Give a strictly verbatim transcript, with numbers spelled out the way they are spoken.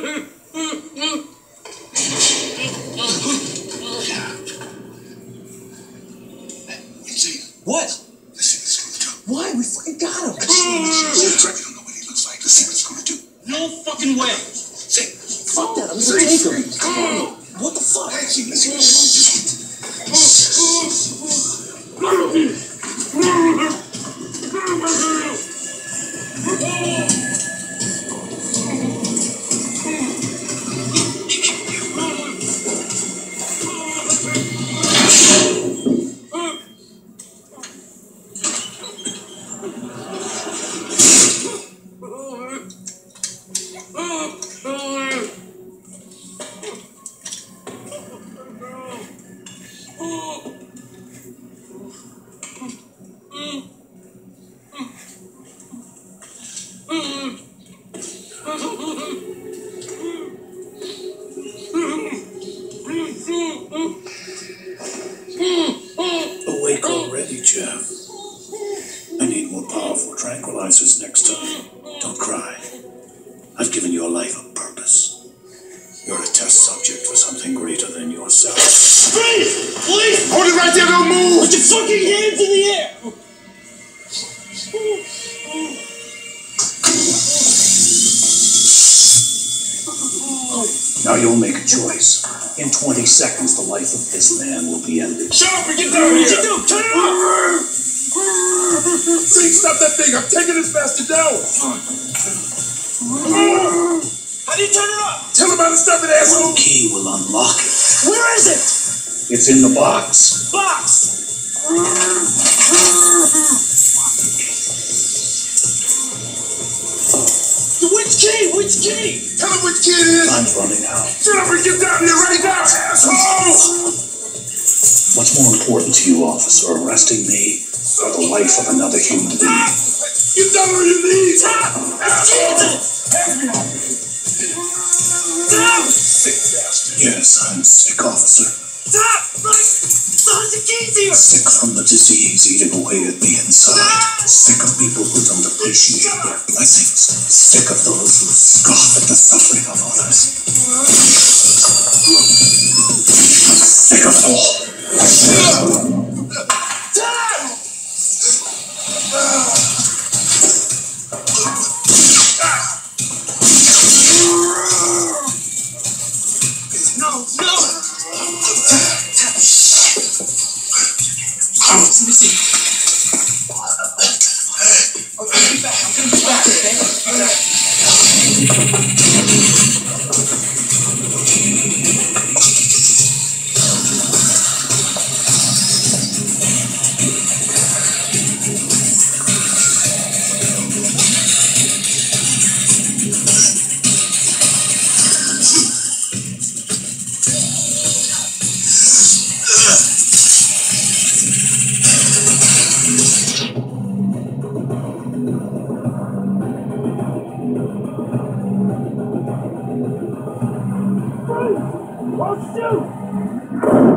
What? Let's see what it's gonna do. Why? We fucking got him. I just want to see. You don't know what he looks like. Let's see what it's gonna do. No fucking way. See. Fuck that. I'm gonna take him. Come on. What the fuck? Let's see. Let's see what it's gonna do. Awake already, Jeff. I need more powerful tranquilizers next time. Don't cry. I've given your life a purpose. You're a test subject for something greater than yourself. Freeze! Please! Hold it right there, don't move! Put your fucking hands in the air! Now you'll make a choice. In twenty seconds, the life of this man will be ended. Shut up and get down here! What you do? Turn it off! See, stop that thing! I'm taking this bastard down! How do you turn it off? Tell him how to stop it, asshole! One key will unlock it. Where is it? It's in the box. Box! Which key? Which key? Tell him which kid it is! Time's running out. Shut up and get down here right now, asshole! What's more important to you, officer, arresting me or the life of another human being? Get down on your knees! Stop! Asshole! Stop! Sick bastard. Yes, I'm sick, officer. Stop! There's the keys here! Sick from the disease eating away at me inside. Sick of people who don't appreciate their blessings. Sick of those who scoff at the suffering of others. I'm sick of it all. No, no! Let me see. Okay, I'll be back. I'm gonna be back, I'll shoot!